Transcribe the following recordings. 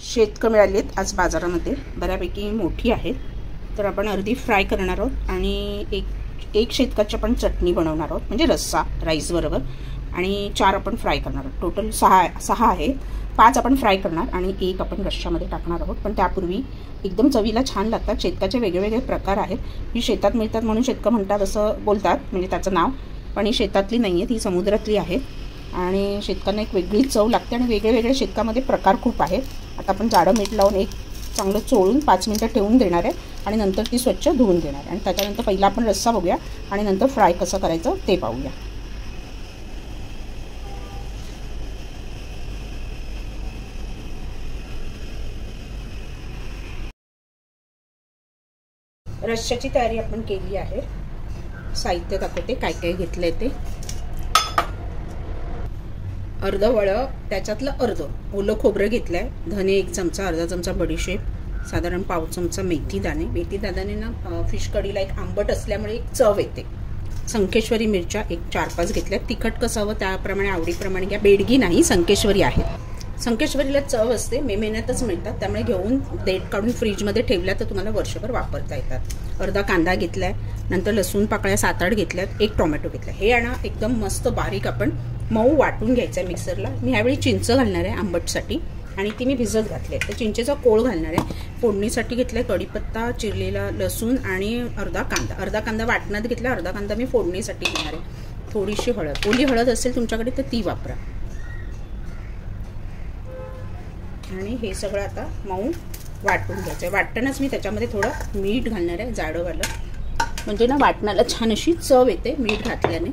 शेतकं मिळाली आहेत आज बाजारामध्ये, बऱ्यापैकी मोठी आहेत. तर आपण अर्धी फ्राय करणार आहोत आणि एक शेतकाची आपण चटणी बनवणार आहोत, म्हणजे रस्सा राईस बरोबर. आणि 4 आपण फ्राय करणार आहोत. टोटल 6 आहे. 5 आपण फ्राय करणार आणि 1 आपण रश्श्यामध्ये टाकणार आहोत. पण त्यापूर्वी एकदम चवीला छान लागतात. शेतकाचे वेगवेगळे प्रकार आहेत. ही शेतात मिळतात म्हणून शेतकं म्हणतात असं बोलतात, म्हणजे त्याचं नाव. पण ही शेतातली नाही आहेत, ही समुद्रातली आहे. आणि शेतकांना एक वेगळी चव लागते आणि वेगळे शेतकामध्ये प्रकार खूप आहेत. आता आपण जाडं मीठ लावून एक चांगलं चोळून 5 मिनिटं ठेवून देणार आहे आणि नंतर ती स्वच्छ धुवून देणार आहे. आणि त्याच्यानंतर पहिला आपण रस्सा बघूया आणि नंतर फ्राय कसं करायचं ते पाहूया. रश्श्याची तयारी आपण केली आहे. साहित्य दाखवते काय काय घेतलंय ते. अर्ध वळं, त्याच्यातलं अर्ध ओलं खोबरं घेतलंय. धने 1 चमचा, अर्धा चमचा बडीशेप, साधारण पाव चमचा मेथी दाणे. मेथी दाण्याने ना फिश कढीला एक आंबट असल्यामुळे एक चव येते. संकेश्वरी मिरच्या 4-5 घेतल्या. तिखट कसं हवं त्याप्रमाणे आवडीप्रमाणे घ्या. बेडगी नाही, संकेश्वरी आहेत. संकेश्वरीला चव असते, मे महिन्यातच मिळतात, त्यामुळे घेऊन देठ काढून फ्रीजमध्ये ठेवल्या तर तुम्हाला वर्षभर वापरता येतात. अर्धा कांदा घेतलाय, नंतर लसूण पाकळ्या 7-8 घेतल्यात, 1 टोमॅटो घेतला. हे आणा एकदम मस्त बारीक आपण मऊ वाटून घ्यायचं आहे मिक्सरला. मी ह्यावेळी चिंच घालणार आहे आंबटसाठी आणि ती मी भिजत घातली आहे. तर चिंचेचा कोळ घालणार आहे. फोडणीसाठी घेतलाय कढीपत्ता, चिरलेला लसूण आणि अर्धा कांदा वाटणात घेतला, अर्धा कांदा मी फोडणीसाठी घेणार आहे. थोडीशी हळद, ओली हळद असेल तुमच्याकडे तर ती वापरा. आणि हे सगळं आता मऊ वाटून घ्यायचं आहे. वाटतानाच मी त्याच्यामध्ये थोडं मीठ घालणार आहे, जाडंवालं, म्हणजे ना वाटणाला छान अशी चव येते मीठ घातल्याने.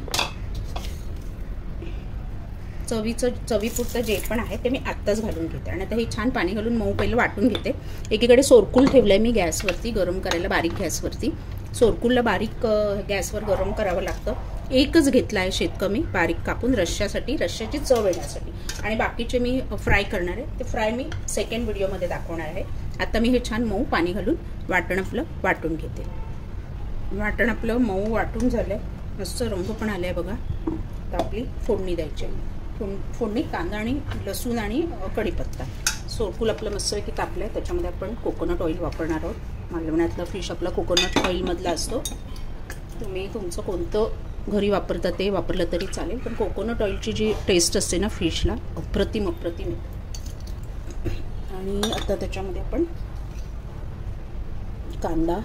चवीपुरतं जे पण आहे ते मी आत्ताच घालून घेते. आणि आता हे छान पाणी घालून मऊ पहिलं वाटून घेते. एकीकडे सोरकूल ठेवलंय मी गॅसवरती गरम करायला, बारीक गॅसवरती. सोरकूलला बारीक गॅसवर गरम करावं लागतं. एकच घेतला आहे शेतकं मी बारीक कापून रश्श्याची चव येण्यासाठी. आणि बाकीचे मी फ्राय करणार आहे, ते फ्राय मी सेकंड व्हिडिओमध्ये दाखवणार आहे. आता मी हे छान मऊ पाणी घालून वाटण आपलं वाटून घेते. वाटण आपलं मऊ वाटून झालंय, मस्त रंग पण आलाय बघा. तर आपली फोडणी द्यायची. फोडणी कांदा आणि लसूण आणि कढीपत्ता. सोरकूल आपलं मस्तपैकी तापलंय. त्याच्यामध्ये आपण कोकोनट ऑइल वापरणार आहोत. मालवण्यातलं फिश आपला कोकोनट ऑइलमधला असतो. तुम्ही तुमचं कोणतं घरी वापरता ते वापरलं तरी चालेल, पण कोकोनट ऑइलची जी टेस्ट असते ना फिशला, अप्रतिम. आणि आता त्याच्यामध्ये आपण कांदा,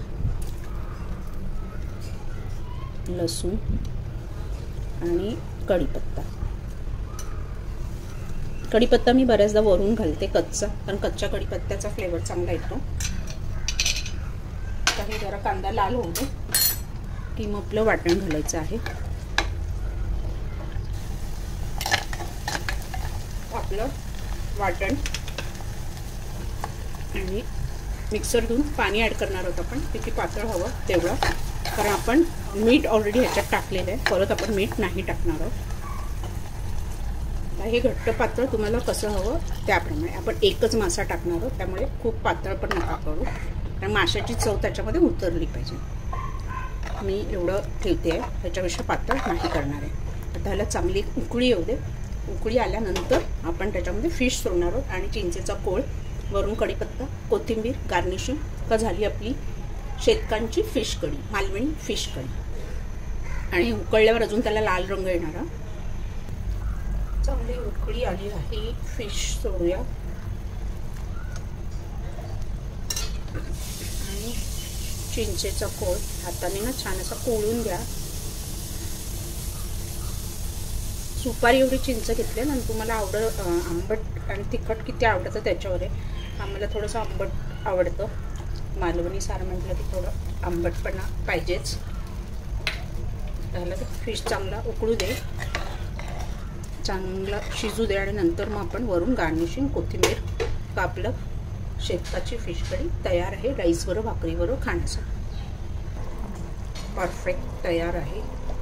लसूण आणि कढीपत्ता मी बऱ्याचदा वरून घालते कच्चा, कारण कच्च्या कढीपत्त्याचा फ्लेवर चांगला येतो. काही जरा कांदा लाल होऊ दे की मग आपलं वाटण घालायचं आहे. आपलं वाटण आणि मिक्सर धुवून पाणी ॲड करणार आहोत आपण. किती पातळ हवं तेवढं, कारण आपण मीठ ऑलरेडी ह्याच्यात टाकलेलं आहे. परत आपण मीठ नाही टाकणार आहोत. हे घट्ट पातळ तुम्हाला कसं हवं त्याप्रमाणे. आपण एकच मासा टाकणार आहोत, त्यामुळे खूप पातळ पण नका करू, कारण माशाची चव त्याच्यामध्ये उतरली पाहिजे. मी एवढं ठेवते आहे, त्याच्यापेक्षा पातळ नाही करणार आहे. आता ह्याला चांगली उकळी येऊ दे. उकळी आल्यानंतर आपण त्याच्यामध्ये फिश सोडणार आहोत आणि चिंचेचा कोळ, वरून कढीपत्ता, कोथिंबीर, गार्निशिंग. का झाली आपली शेतकांची फिश कढी, मालवणी फिश कढी. आणि उकळल्यावर अजून त्याला लाल रंग येणारा. चांगली उकळी आली आहे, फिश सोडूया. आणि चिंचेचा कोळ हाताने ना छान असा कोळून घ्या. सुपारी एवढी चिंच घेतली आणि तुम्हाला आंबट आणि तिखट किती आवडतं त्याच्यावर आहे. आम्हाला थोडंसं आंबट आवडतं. मालवणी सार म्हटलं की थोडं आंबटपणा पाहिजेच. त्याला फिश चांगला उकळू दे, चांगला शिजू दे आणि नंतर मग आपण वरून गार्निशिंग कोथिंबीर. आपलं शेतकाची फिश कढी तयार आहे राईसवर भाकरीवर खाण्यासाठी. परफेक्ट तयार आहे.